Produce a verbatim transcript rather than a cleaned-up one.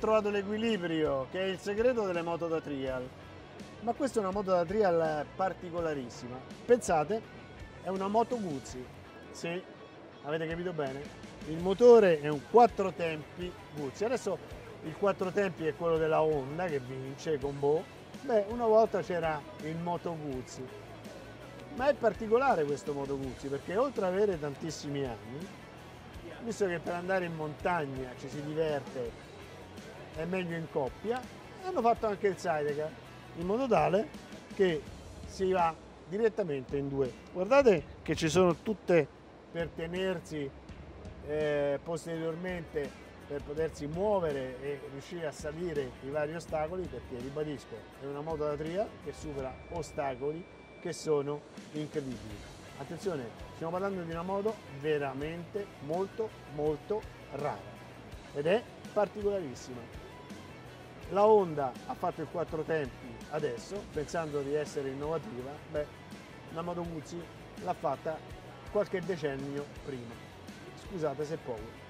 trovato l'equilibrio, che è il segreto delle moto da trial. Ma questa è una moto da trial particolarissima. Pensate, è una moto Guzzi. Sì, avete capito bene? Il motore è un quattro tempi Guzzi. Adesso il quattro tempi è quello della Honda che vince con Bo. Beh, una volta c'era il Moto Guzzi. Ma è particolare questo Moto Guzzi perché oltre ad avere tantissimi anni, visto che per andare in montagna ci si diverte, è meglio in coppia, hanno fatto anche il sidecar, in modo tale che si va direttamente in due. Guardate che ci sono tutte per tenersi eh, posteriormente, per potersi muovere e riuscire a salire i vari ostacoli, perché ribadisco, è una moto da trial che supera ostacoli che sono incredibili. Attenzione, stiamo parlando di una moto veramente molto molto rara ed è particolarissima. La Honda ha fatto il quattro tempi adesso, pensando di essere innovativa. Beh, la Moto Guzzi l'ha fatta qualche decennio prima. Scusate se poco.